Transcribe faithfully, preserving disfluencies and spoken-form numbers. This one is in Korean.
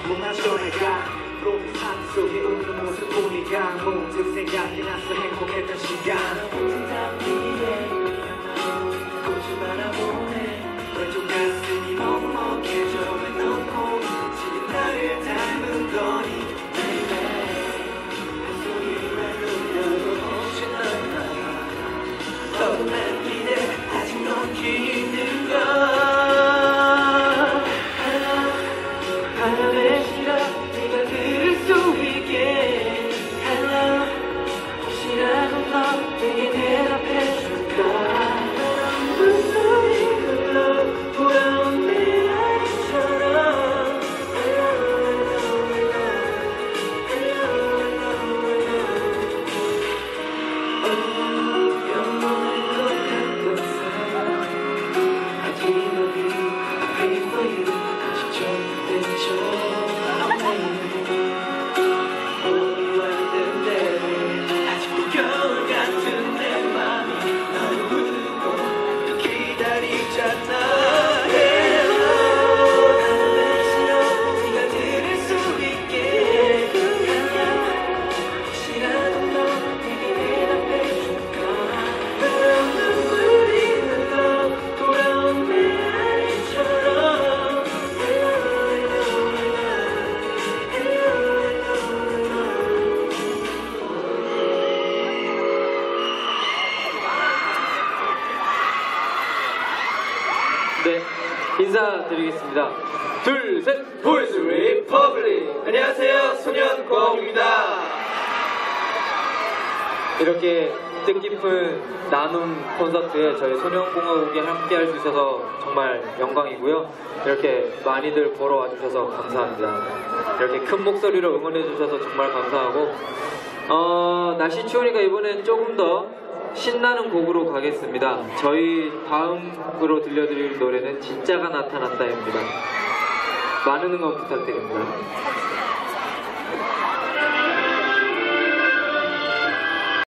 뭔가 전해가 프로필 사진 속에 웃는 모습 보니까 문득 생각이 나서 행복했던 시간 꽃을 바라보네 왼쪽 가슴이 먹먹해져 왜 너무 지금 나를 닮은 거니 너만 기대 아직 놓기 힘든 걸 바람에 실어 네가 들을 수 있게 Hello 혹시라도 너 내게 대답해줄까 물소리 흘러 돌아온 내 아이처럼 Hello Hello Hello Hello Hello 영원할 것 같았어 I dream of you, I pray for you 아직 좋댔죠 오늘 왔는데 아직도 겨울 같은 내 맘이 너를 부르고 기다리잖아 Hello 바람에 실어 네가 들을 수 있게 혹시라도 너 내게 대답해줄까 눈물이 흘러 돌아온 내 아이처럼 Hello Hello 네, 인사드리겠습니다. 둘, 셋! 보이스 리퍼블릭. 안녕하세요, 소년 고아입니다. 이렇게 뜻깊은 나눔 콘서트에 저희 소년공화국이 함께 할 수 있어서 정말 영광이고요. 이렇게 많이들 보러 와주셔서 감사합니다. 이렇게 큰 목소리로 응원해주셔서 정말 감사하고 어, 날씨 추우니까 이번엔 조금 더 신나는 곡으로 가겠습니다. 저희 다음으로 들려드릴 노래는 진짜가 나타났다입니다. 많은 응원 부탁드립니다.